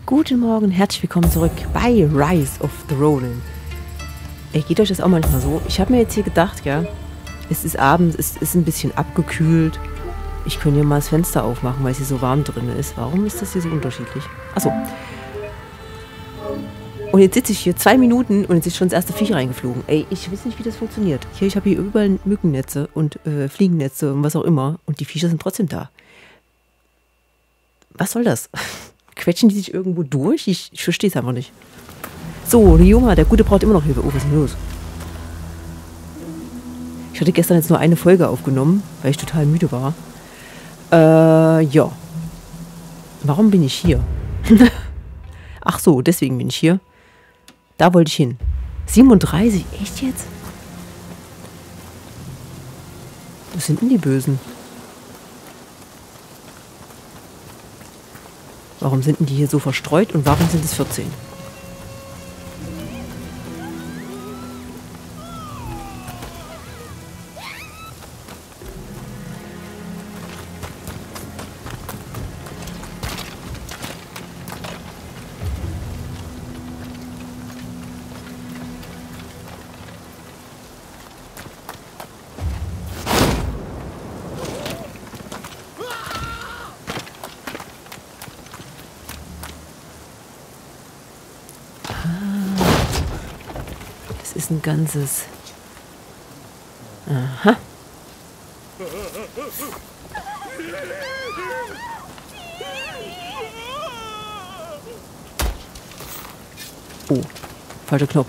Guten Morgen, herzlich willkommen zurück bei Rise of the Ronin. Ey, geht euch das auch manchmal so? Ich habe mir jetzt hier gedacht, ja, es ist abends, es ist ein bisschen abgekühlt. Ich könnte hier mal das Fenster aufmachen, weil es hier so warm drin ist. Warum ist das hier so unterschiedlich? Achso. Und jetzt sitze ich hier 2 Minuten und jetzt ist schon das erste Viech reingeflogen. Ey, ich weiß nicht, wie das funktioniert. Ich habe hier überall Mückennetze und Fliegennetze und was auch immer. Und die Viecher sind trotzdem da. Was soll das? Quetschen die sich irgendwo durch? Ich verstehe es einfach nicht. So, Ryoma, der Gute braucht immer noch Hilfe. Oh, was ist denn los? Ich hatte gestern jetzt nur eine Folge aufgenommen, weil ich total müde war. Ja. Warum bin ich hier? Ach so, deswegen bin ich hier. Da wollte ich hin. 37, echt jetzt? Was sind denn die Bösen? Warum sind denn die hier so verstreut und warum sind es 14? Ist ein ganzes... Aha. Oh, falscher Knopf.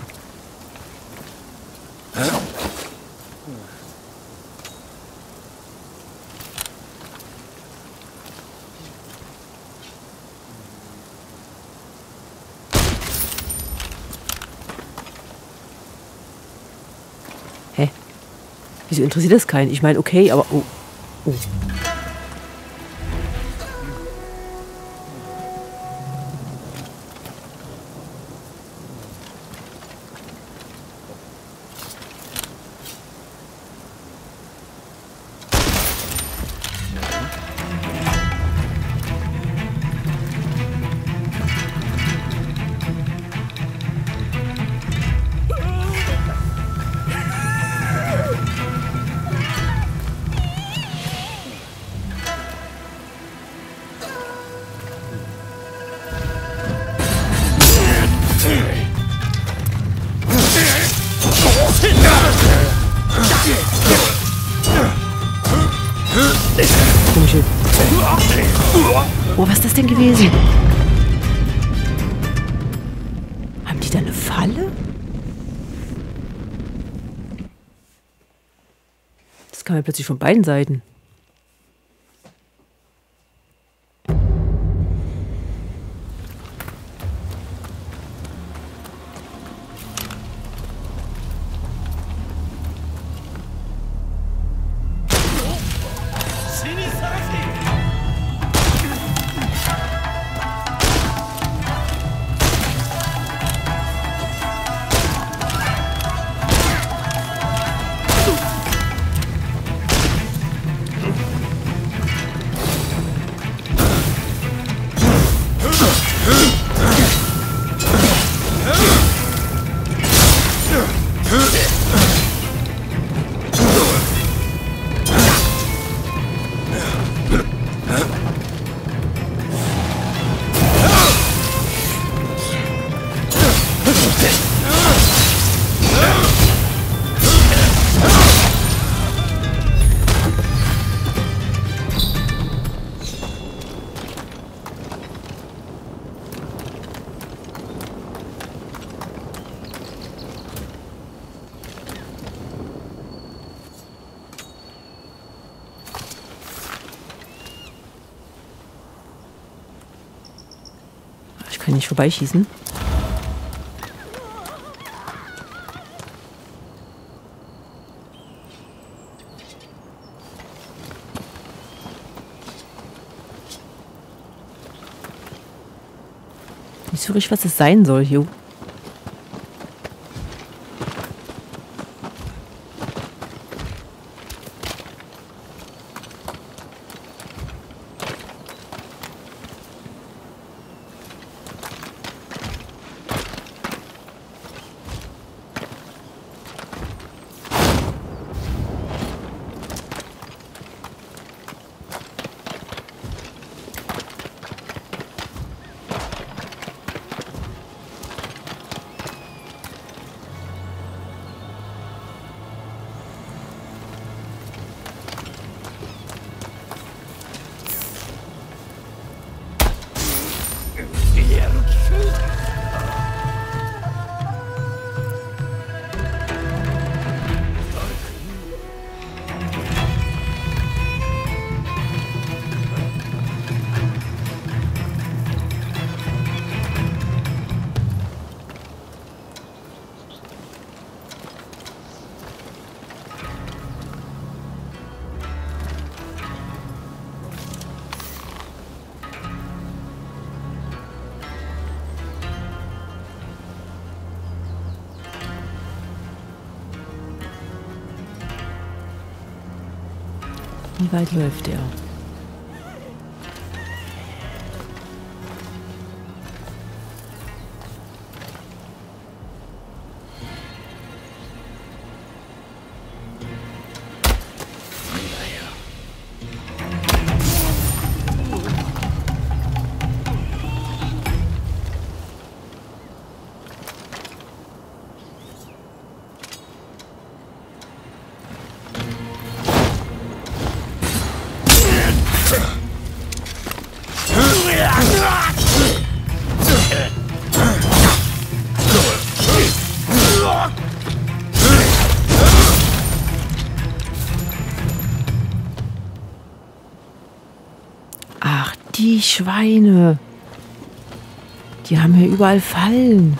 Hä? Wieso interessiert das keinen? Ich meine, okay, aber... Oh. Oh. Komische. Oh, was ist das denn gewesen? Haben die da eine Falle? Das kam ja plötzlich von beiden Seiten. Ich kann nicht vorbeischießen. Nicht so richtig, was es sein soll hier. Wie weit läuft er? Ach, die Schweine. Die haben hier überall Fallen.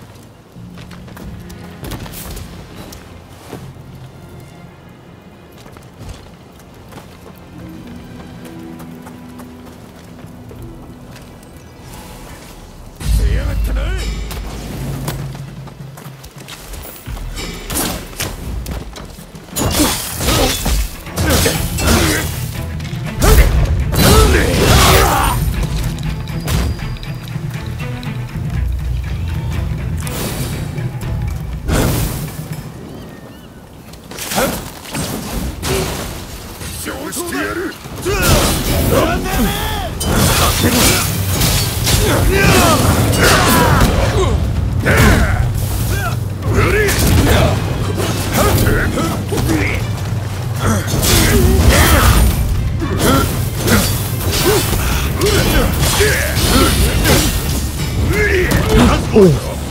Oh.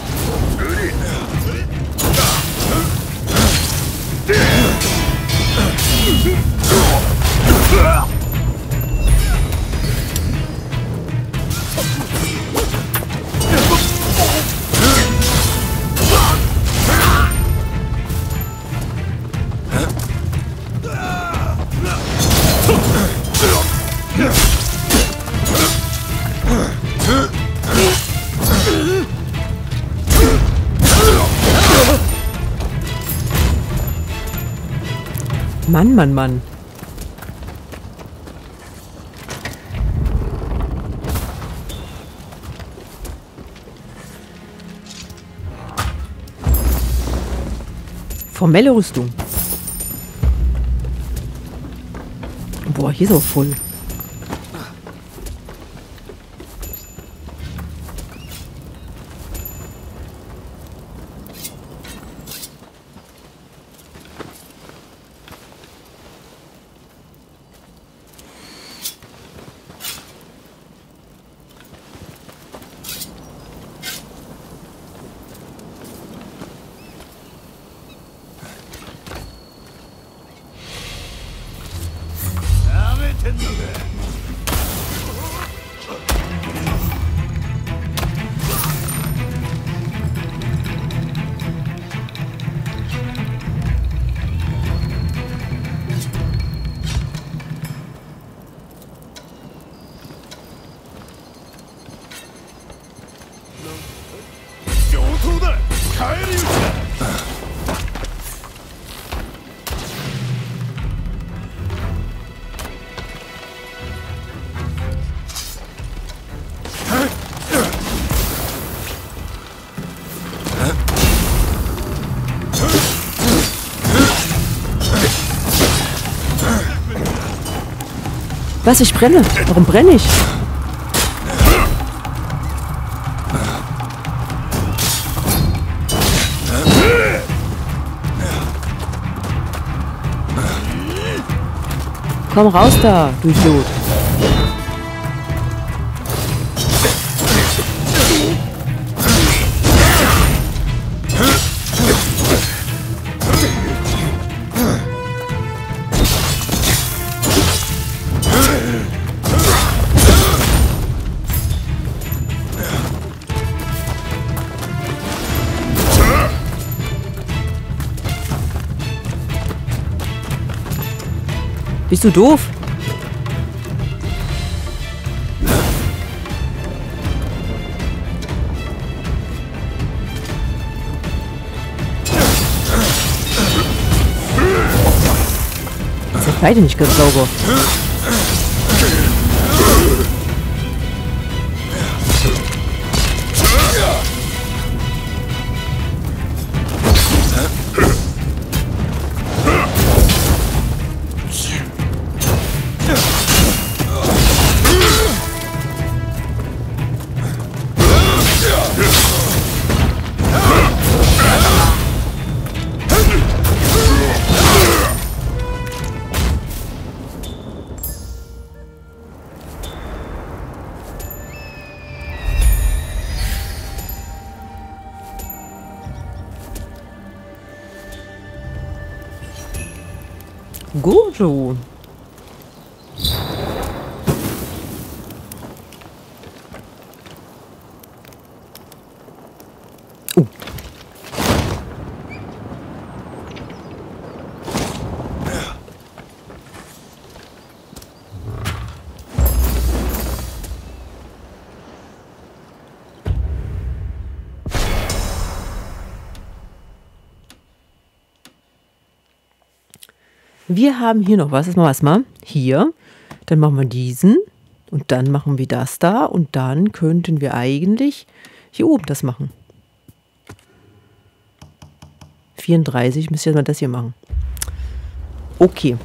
Mann, Mann, Mann. Formelle Rüstung. Boah, hier ist auch voll. Was? Ich brenne. Warum brenne ich? Komm raus da, du Idiot. Bist du doof? Ihr seid beide nicht ganz sauber. Gojo. Wir haben hier noch was. Das machen wir erstmal. Hier. Dann machen wir diesen. Und dann machen wir das da. Und dann könnten wir eigentlich hier oben das machen. 34 müsste ich mal das hier machen. Okay.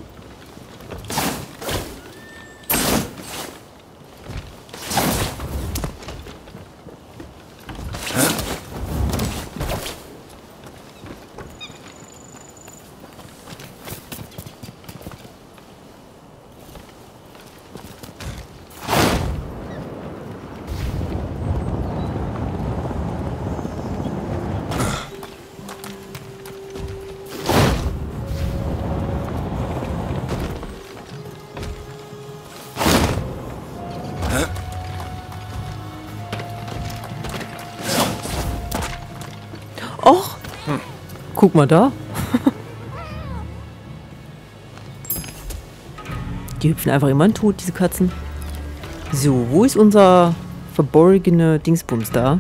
Och, guck mal da. Die hüpfen einfach immer in den Tod, diese Katzen. So, wo ist unser verborgene Dingsbums da?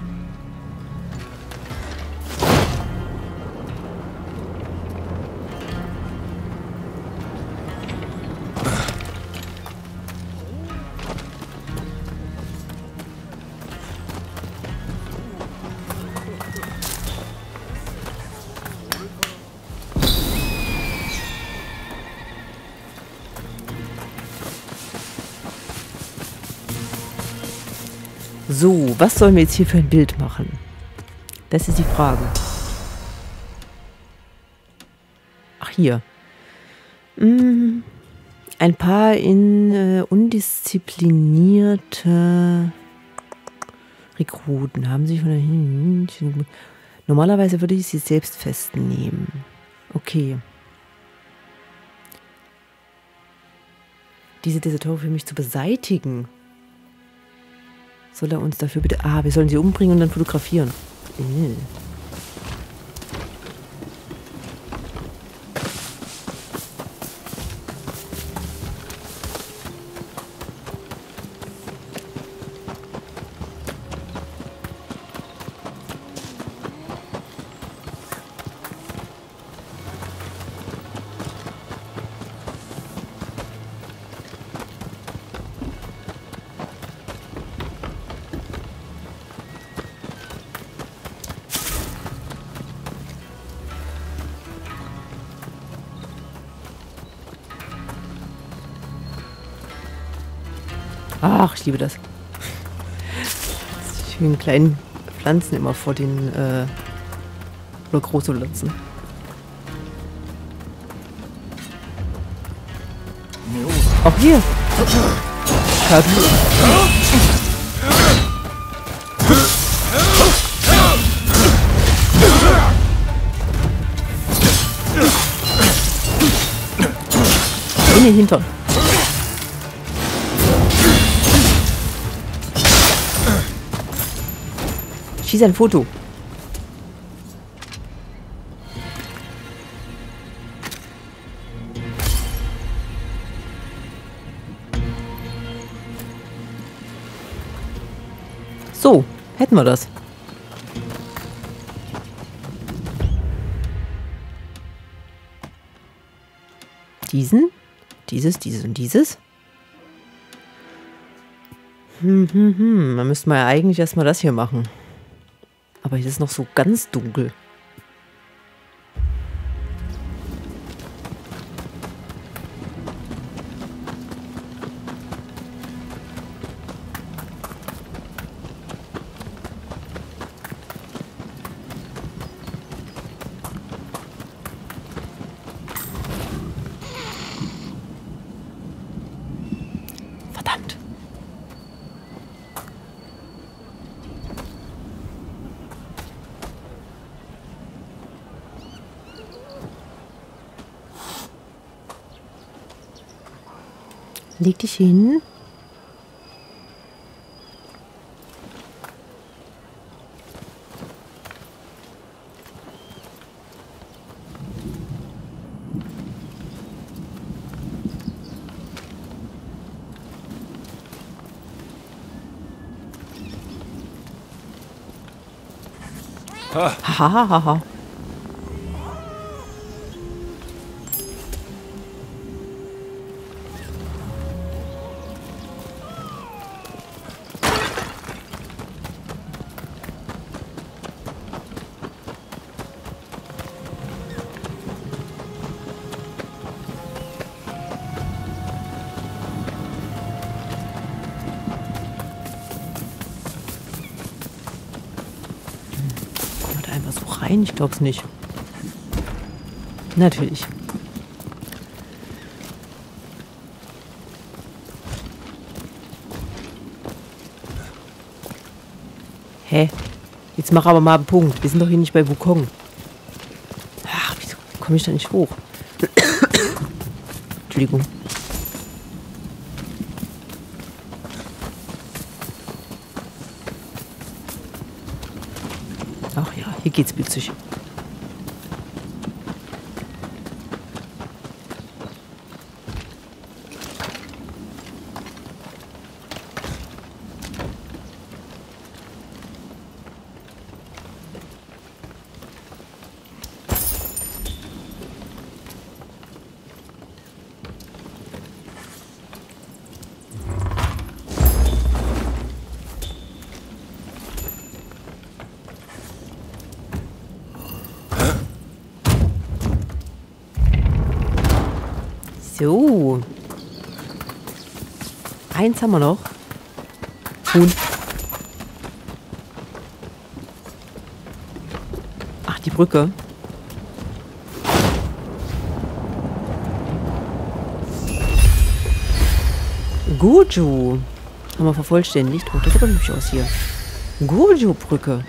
So, was sollen wir jetzt hier für ein Bild machen? Das ist die Frage. Ach, hier. Ein paar undisziplinierte Rekruten haben sich von der... Normalerweise würde ich sie selbst festnehmen. Okay. Diese Deserteure für mich zu beseitigen. Soll er uns dafür bitte... Ah, wir sollen sie umbringen und dann fotografieren. Ach, ich liebe das. Schönen kleinen Pflanzen immer vor den oder große Pflanzen. Auch hier. In den Hintern. Schieß ein Foto. So, hätten wir das. Dieses und dieses. Dann müssten wir ja eigentlich erstmal das hier machen. Aber hier ist noch so ganz dunkel. Verdammt. Leg dich hin. Hahaha. Einfach so rein? Ich glaub's nicht. Natürlich. Hä? Jetzt mach aber mal einen Punkt. Wir sind doch hier nicht bei Wukong. Ach, wieso komme ich da nicht hoch? Entschuldigung. Ach ja, hier geht's witzig. So. Eins haben wir noch. Huhn. Ach, die Brücke. Goju. Haben wir vervollständigt. Oh, das sieht aber hübsch aus hier. Goju-Brücke.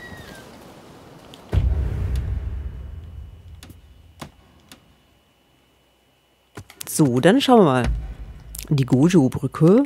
So, dann schauen wir mal. Die Goju-Brücke.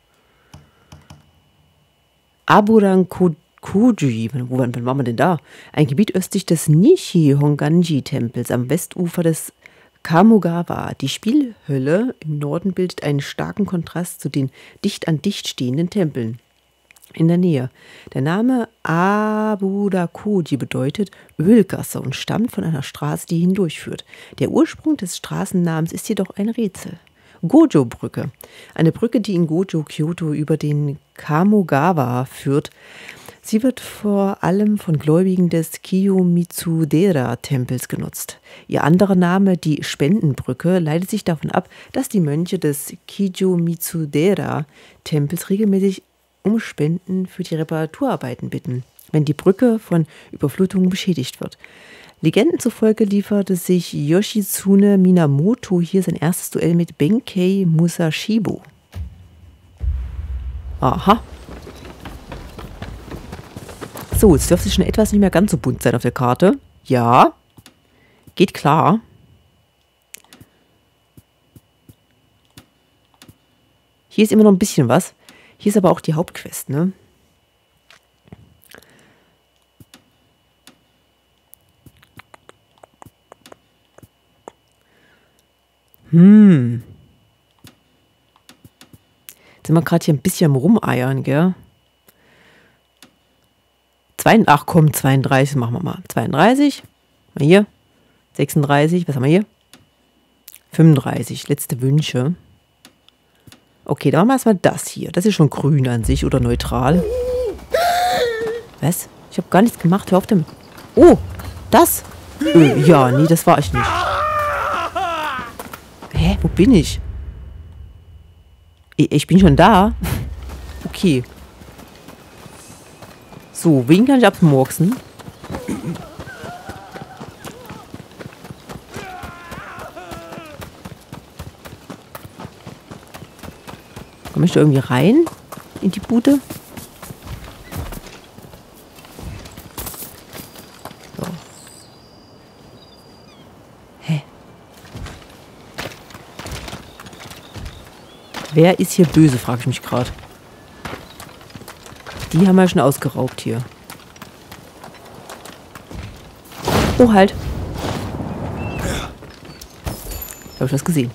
Aburan-Kojuji. Wann waren wir denn da? Ein Gebiet östlich des Nishi-Honganji-Tempels am Westufer des Kamogawa. Die Spielhölle im Norden bildet einen starken Kontrast zu den dicht an dicht stehenden Tempeln in der Nähe. Der Name Aburakoji bedeutet Ölgasse und stammt von einer Straße, die hindurchführt. Der Ursprung des Straßennamens ist jedoch ein Rätsel. Gojo-Brücke. Eine Brücke, die in Gojo, Kyoto über den Kamogawa führt. Sie wird vor allem von Gläubigen des Kiyomitsu-dera-Tempels genutzt. Ihr anderer Name, die Spendenbrücke, leitet sich davon ab, dass die Mönche des Kiyomitsu-dera-Tempels regelmäßig um Spenden für die Reparaturarbeiten bitten, wenn die Brücke von Überflutungen beschädigt wird. Legenden zufolge lieferte sich Yoshitsune Minamoto hier sein erstes Duell mit Benkei Musashibo. Aha. So, jetzt dürfte es schon etwas nicht mehr ganz so bunt sein auf der Karte. Ja. Geht klar. Hier ist immer noch ein bisschen was. Hier ist aber auch die Hauptquest, ne? Jetzt sind wir gerade hier ein bisschen am Rumeiern, gell? Ach komm, 32 machen wir mal. 32. Mal hier. 36. Was haben wir hier? 35. Letzte Wünsche. Okay, dann machen wir erstmal das hier. Das ist schon grün an sich oder neutral. Was? Ich habe gar nichts gemacht. Hör auf damit. Oh, das? Ja, nee, das war ich nicht. Hä, wo bin ich? Ich bin schon da. Okay. So, wen kann ich abmurksen? Komme ich da irgendwie rein? In die Bude? So. Hä? Wer ist hier böse, frage ich mich gerade. Die haben wir schon ausgeraubt hier. Oh, halt. Habe ich das gesehen.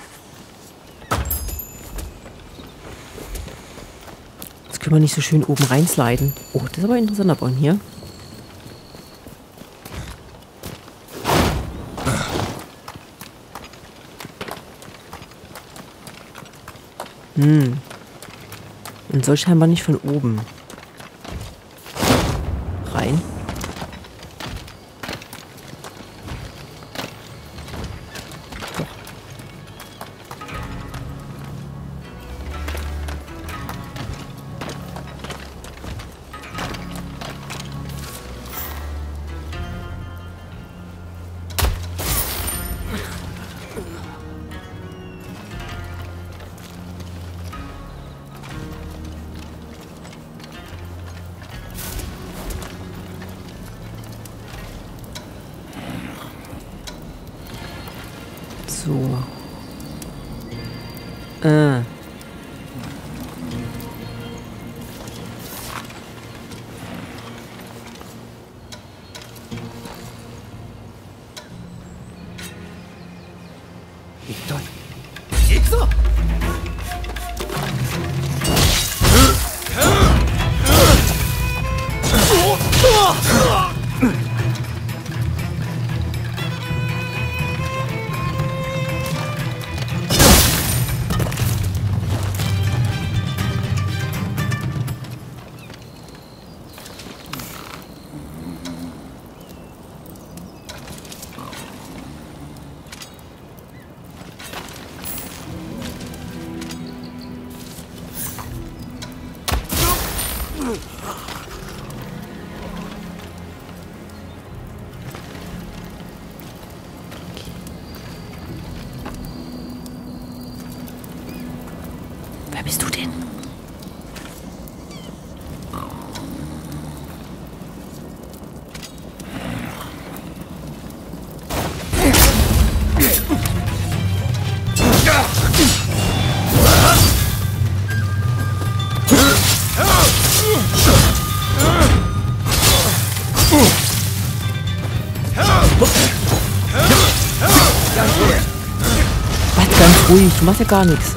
Jetzt können wir nicht so schön oben reinsliden. Oh, das ist aber ein interessanter Baum hier. Und soll scheinbar nicht von oben rein. So. Wer bist du denn? Was, ganz ruhig, du machst ja gar nichts.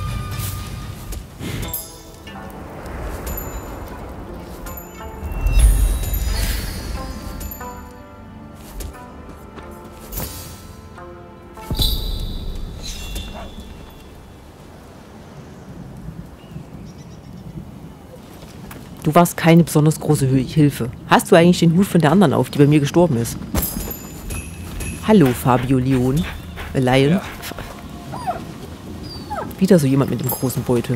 Du warst keine besonders große Hilfe. Hast du eigentlich den Hut von der anderen auf, die bei mir gestorben ist? Hallo, Fabio Lion. Lion. Wieder so jemand mit dem großen Beutel.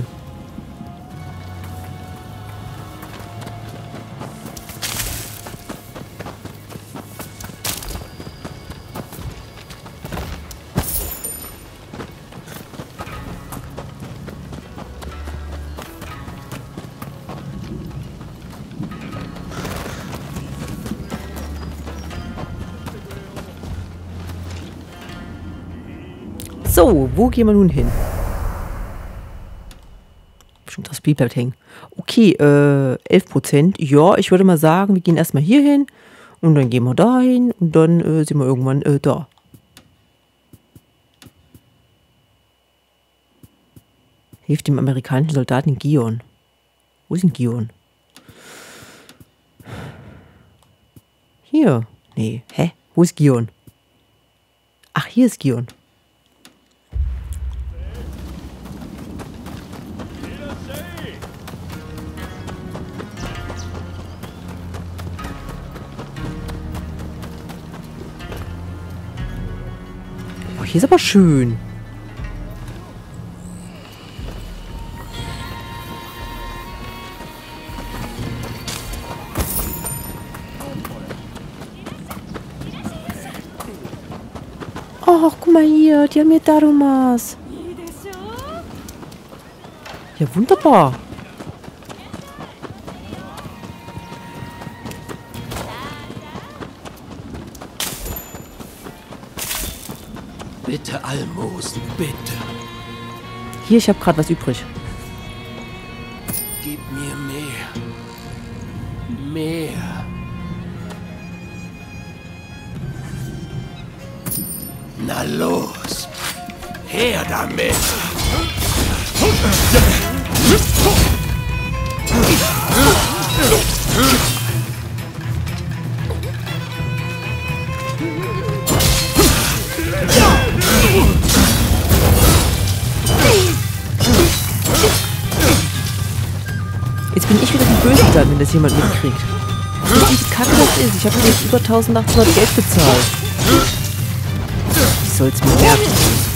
So, wo gehen wir nun hin? Bestimmt das Spiel bleibt hängen. Okay, 11%. Ja, ich würde mal sagen, wir gehen erstmal hier hin und dann gehen wir da hin und dann sind wir irgendwann da. Hilft dem amerikanischen Soldaten Gion. Wo ist denn Gion? Hier. Nee, hä? Wo ist Gion? Ach, hier ist Gion. Oh, hier ist aber schön. Ach, guck mal hier, die haben hier Darumas. Ja, wunderbar. Bitte Almosen, bitte. Hier, ich habe gerade was übrig. Gib mir mehr. Mehr. Na los. Her damit. Jetzt bin ich wieder die Böse dann, wenn das jemand mitkriegt. Wie kacke das ist. Ich habe jetzt über 1800 Geld bezahlt. Ich soll's mir merken.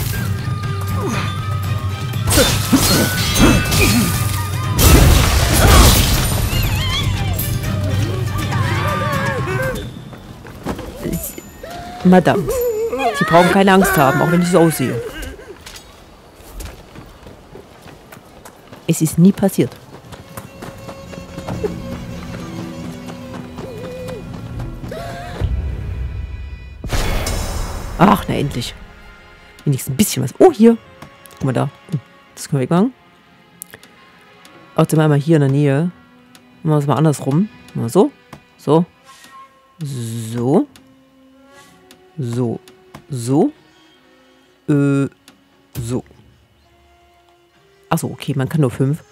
Madame, Sie brauchen keine Angst haben, auch wenn ich so aussehe. Es ist nie passiert. Ach, na endlich. Wenigstens ein bisschen was. Oh, hier. Guck mal da. Das können wir wegmachen. Außerdem einmal hier in der Nähe. Machen wir es mal andersrum. Mal so. So. So. So. So. So. Achso, okay, man kann nur 5.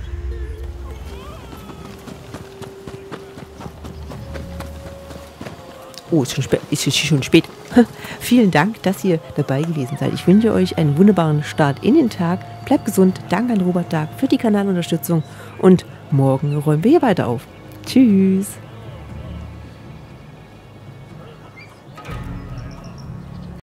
Oh, ist schon spät. Vielen Dank, dass ihr dabei gewesen seid. Ich wünsche euch einen wunderbaren Start in den Tag. Bleibt gesund. Danke an Robert Dark für die Kanalunterstützung. Und morgen räumen wir hier weiter auf. Tschüss.